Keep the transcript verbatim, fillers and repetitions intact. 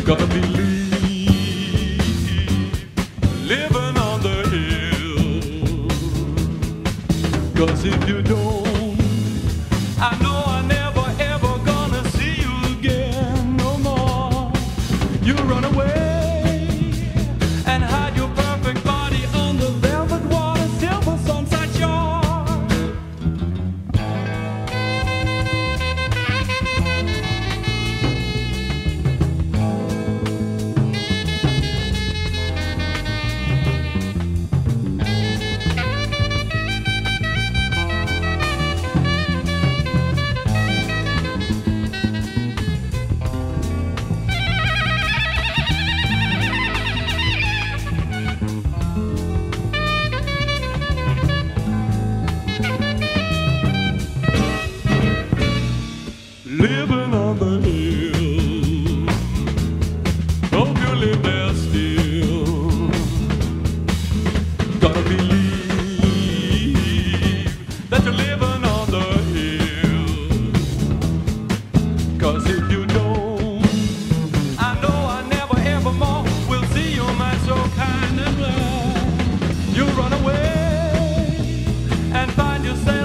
Gotta believe, living on the hill. 'Cause if you don't, I know I never ever gonna see you again no more. You run away and hide your perfect body under velvet water, silver sunset shore. Living on the hill, hope you live there still. Gotta believe that you're living on the hill. 'Cause if you don't, I know I never ever more will see your man so kind and glad. You'll run away and find yourself